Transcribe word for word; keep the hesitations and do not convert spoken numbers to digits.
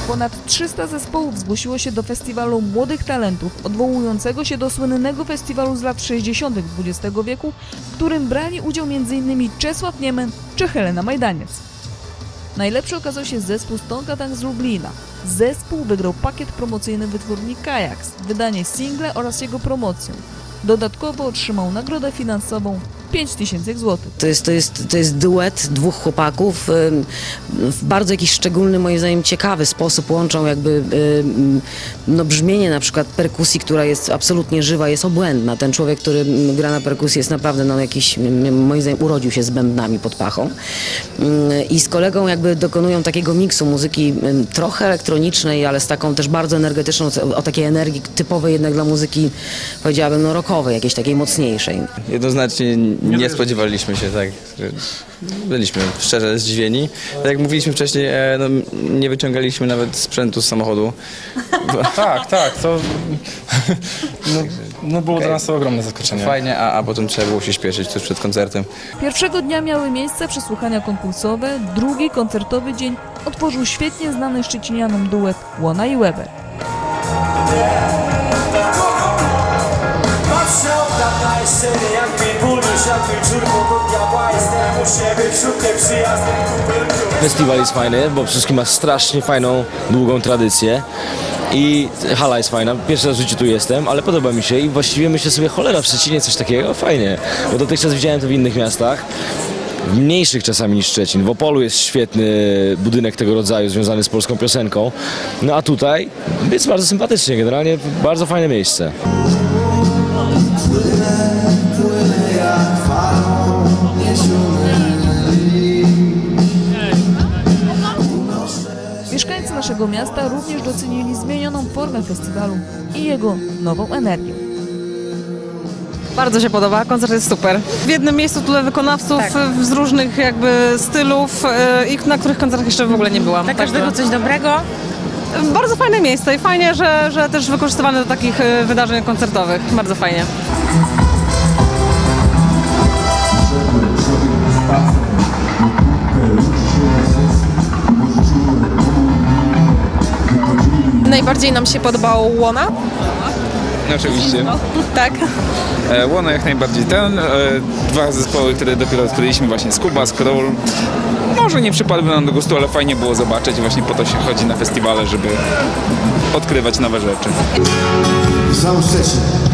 ponad trzysta zespołów zgłosiło się do festiwalu Młodych Talentów, odwołującego się do słynnego festiwalu z lat sześćdziesiątych dwudziestego wieku, w którym brali udział między innymi Czesław Niemen czy Helena Majdaniec. Najlepszy okazał się zespół Stonka Tank z Lublina. Zespół wygrał pakiet promocyjny wytwórni Kajaks, wydanie singla oraz jego promocję. Dodatkowo otrzymał nagrodę finansową pięć tysięcy złotych. To jest, to, jest, to jest duet dwóch chłopaków. W bardzo jakiś szczególny, moim zdaniem, ciekawy sposób łączą jakby no, brzmienie na przykład perkusji, która jest absolutnie żywa, jest obłędna. Ten człowiek, który gra na perkusji, jest naprawdę no, jakiś, moim zdaniem, urodził się z bębnami pod pachą. I z kolegą jakby dokonują takiego miksu muzyki trochę elektronicznej, ale z taką też bardzo energetyczną, o takiej energii typowej jednak dla muzyki, powiedziałabym, no, rockowej, jakiejś takiej mocniejszej. Jednoznacznie nie spodziewaliśmy się, tak. Byliśmy szczerze zdziwieni. Tak jak mówiliśmy wcześniej, no, nie wyciągaliśmy nawet sprzętu z samochodu. Tak, tak, to no, no było okay. Dla nas to ogromne zaskoczenie. Fajnie, a, a potem trzeba było się śpieszyć tuż przed koncertem. Pierwszego dnia miały miejsce przesłuchania konkursowe, drugi koncertowy dzień otworzył świetnie znany szczecinianom duet Łona i Weber. Festiwal jest fajny, bo przede wszystkim ma strasznie fajną, długą tradycję i hala jest fajna. Pierwszy raz w życiu tu jestem, ale podoba mi się i właściwie myślę sobie, cholera, w Szczecinie coś takiego, fajnie, bo dotychczas widziałem to w innych miastach. Mniejszych czasami niż Szczecin. W Opolu jest świetny budynek tego rodzaju związany z polską piosenką, no a tutaj jest bardzo sympatycznie, generalnie bardzo fajne miejsce. Mieszkańcy naszego miasta również docenili zmienioną formę festiwalu i jego nową energię. Bardzo się podoba, koncert jest super. W jednym miejscu tyle wykonawców tak. z różnych jakby stylów i na których koncertach jeszcze w ogóle nie byłam. Dla każdego coś dobrego. Bardzo fajne miejsce i fajnie, że, że też wykorzystywane do takich wydarzeń koncertowych. Bardzo fajnie. Najbardziej nam się podobał Łona. Oczywiście. Tak. E, Łona jak najbardziej ten. E, dwa zespoły, które dopiero odkryliśmy, właśnie Skuba, Skroll. Może nie przypadły nam do gustu, ale fajnie było zobaczyć. Właśnie po to się chodzi na festiwale, żeby odkrywać nowe rzeczy.